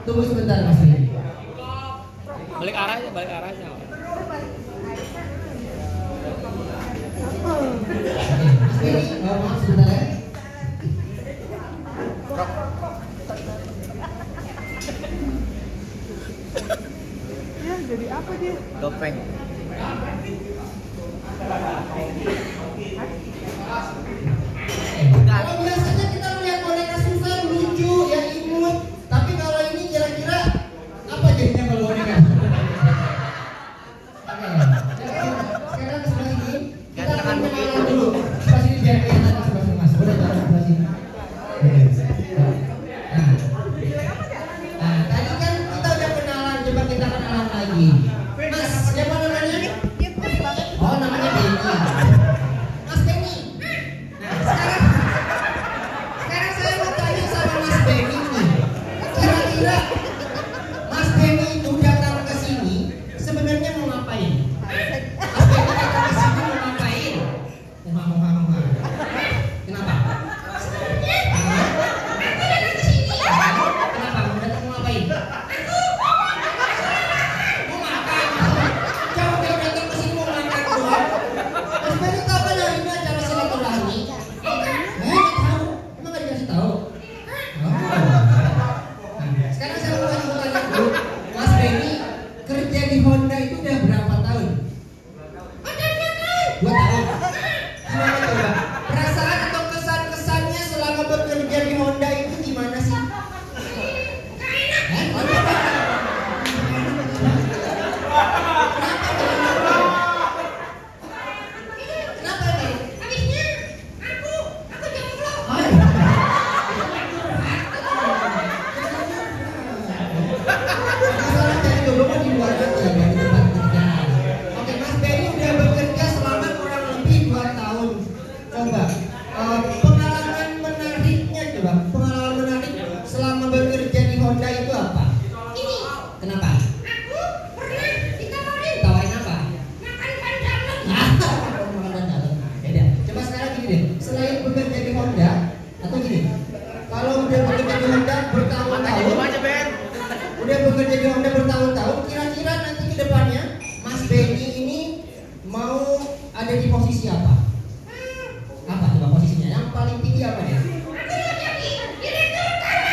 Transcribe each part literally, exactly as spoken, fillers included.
Tunggu sebentar Mas Benny. Balik arahnya, balik arahnya. Mas Benny, oh, maaf sebentar ya. Ya, jadi apa dia? Topeng. Kalau biasanya kita melihat boneka susah, lucu, ya imut. Tapi kalau ini kira-kira apa jadinya kalau boneka? Oke, sekarang ke sebelah sini. Kita akan kenalan dulu. Sebelah sini biar kelihatan sebelah sini Mas. Boleh taruh sebelah sini. Nah, tadi kan kita udah kenalan, coba kita kenalan lagi. Mas, siapa namanya? Oh, namanya Benny. Mas Benny. Nah, sekarang sekarang saya mau tanya sama Mas Benny nih. Kira-kira Mas Benny itu datang ke sini sebenarnya mau ngapain? Mas Benny datang ke sini mau ngapain? Mau mau mau mau. Kenapa? Sebenarnya aku datang ke sini. Kenapa? Mau datang mau ngapain? Mau makan. Jangan kalau datang ke sini mau makan doang. Mas Benny tahu kan hari ini acara silaturahmi? Eh, nggak tahu. Emang nggak dikasih tahu? Oh. Nah, sekarang saya mau kasih tanya dulu. Mas Benny kerja di Honda itu udah berapa tahun? Udah dua tahun. Dua tahun. Gimana coba? Perasaan atau kesan-kesannya selama bekerja di Honda itu gimana sih? Eh, kenapa? Kenapa nih? Habisnya aku aku jomblo. Masalah cari jodoh mah di luar aja, nggak di tempat kerja. Oke, Mas Benny udah bekerja selama kurang lebih dua tahun. Coba eh, pengalaman menariknya coba, pengalaman menarik selama bekerja di Honda itu apa? Ini. Kenapa? Aku pernah ditawarin. Ditawarin apa? Makan ban dalam. Makan ban dalam. Beda. Coba sekarang gini deh, selain bekerja di Honda atau gini, kalau udah bekerja di Honda bertahun-tahun, aja Ben. udah bekerja di Honda bertahun-tahun, kira-kira nanti ke depannya Mas Benny ini mau ada di posisi apa? Apa coba posisinya? Yang paling tinggi apa ya? Aku mau jadi direktur utama.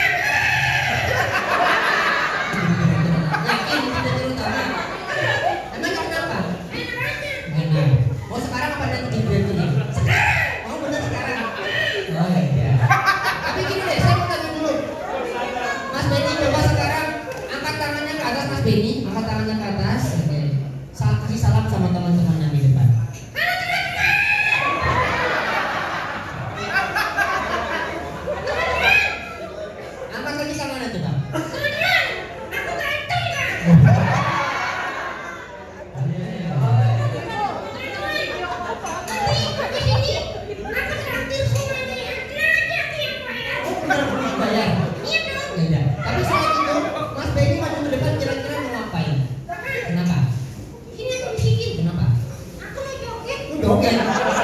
Yakin direktur utama? Emangnya kenapa? Enak. Oh sekarang apa nanti di direkturnya? Sekarang. Oh benar sekarang. Oh iya. Tapi gini deh, saya mau tanya dulu. Mas Benny coba sekarang angkat tangannya ke atas Mas Benny, angkat tangannya ke atas. Oke. Sa- kasih salam sama teman-temannya di depan. Angkat lagi tangannya coba. Kemudian aku ganteng kan? Tapi di sini aku traktir semuanya. Tenang aja aku yang bayar. Oh benar benar bayar. Iya dong. Beda. Tapi selain itu, Mas Benny maju ke depan kira-kira mau ngapain? Kenapa? Sini aku bisikin. Kenapa? Aku mau joget. Lu joget?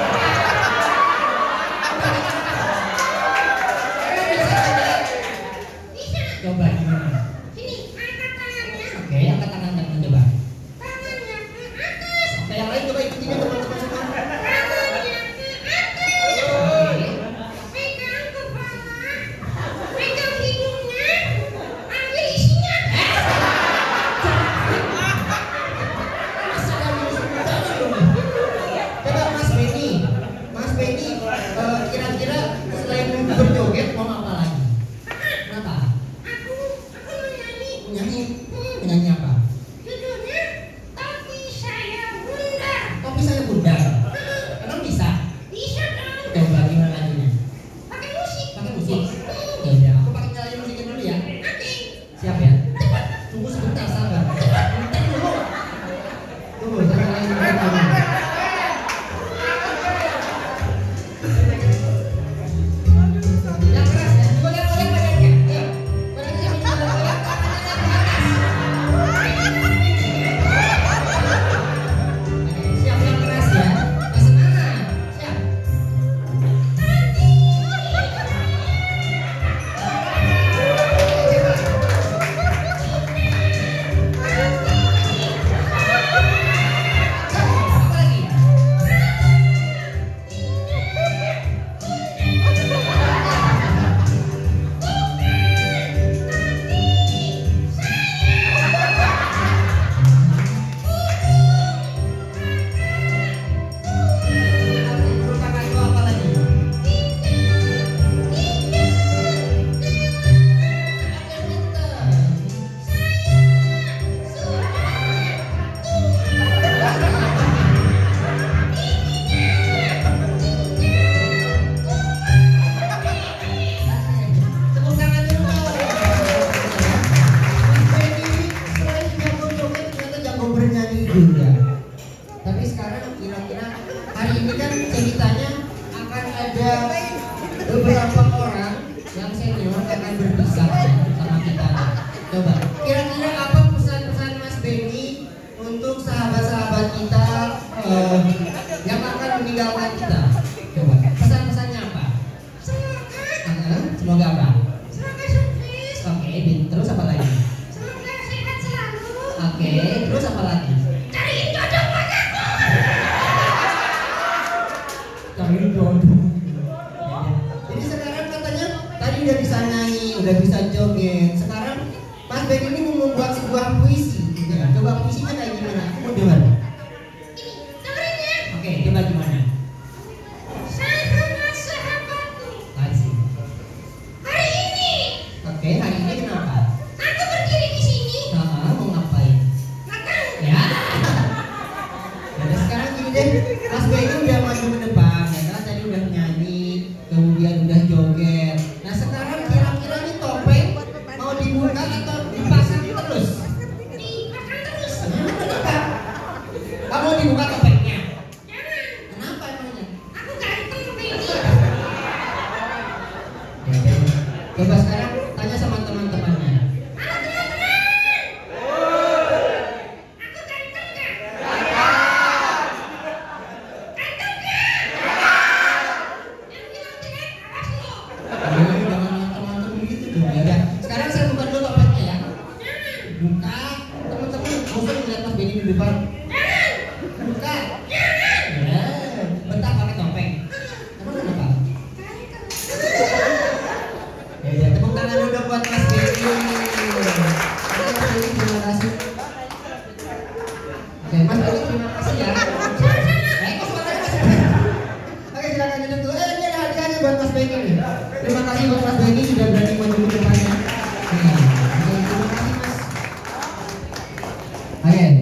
Bisa. Coba gimana? Sini, angkat tangannya. Oke, angkat tangan teman coba. Tangannya ke atas. Oke, yang lain coba ikutin teman-teman semua. Tangannya ke atas. Oke. Pegang kepala. Pegang Coba, kira-kira apa pesan-pesan Mas Benny untuk sahabat-sahabat kita eh, yang akan meninggalkan kita? Coba, pesan-pesannya apa? Semoga, semoga apa? Semoga sukses. Oke, terus apa lagi? Semoga sehat selalu. Oke, terus apa lagi? Cariin jodoh buat aku. Cariin jodoh. Jadi sekarang katanya tadi udah bisa nyanyi, udah bisa joget. Sekarang Mas Ben ini mau membuat sebuah puisi. Ya, coba puisinya kayak gimana? Aku mau dengar. Dengerin ya. Oke, coba gimana? Sahabat sahabatku. Kasih. Hari ini. Oke, hari ini kenapa? Aku berdiri di sini. Nah, mau ngapain? Nggak tahu. Ya. Jadi sekarang gini deh, Mas Ben ini udah maju ke depan, ya kan? Tadi udah nyanyi, kemudian udah joget. Nah sekarang kira-kira nih topeng mau dibuka atau dipasang terus? Dipasang terus. Kenapa? Kamu mau dibuka topengnya? Jangan. Kenapa emangnya? Aku ganteng seperti ini. Ya, coba sekarang tanya sama teman-temannya. Halo teman-teman. Aku ganteng gak? Ganteng gak? Yang bilang jelek awas lo. Aduh, jangan mantap-mantap begitu dong. Ya udah, sekarang saya buka dulu topengnya ya. Buka, teman-teman. Bosan ngeliat Mas Benny di depan. Buka. Ya, bentar pakai topeng. Emang kenapa? Ya, ya, tepuk tangan udah buat Mas Benny. Oke, Mas Benny, terima kasih. Oke, Mas Benny, terima kasih ya. Eh, kok suaranya masih ada? Oke, silakan duduk dulu. Eh, ini ada hadiahnya buat Mas Benny nih. Terima kasih buat Mas Benny sudah berani maju ke depannya. Oke, oke, terima kasih Mas. Oke.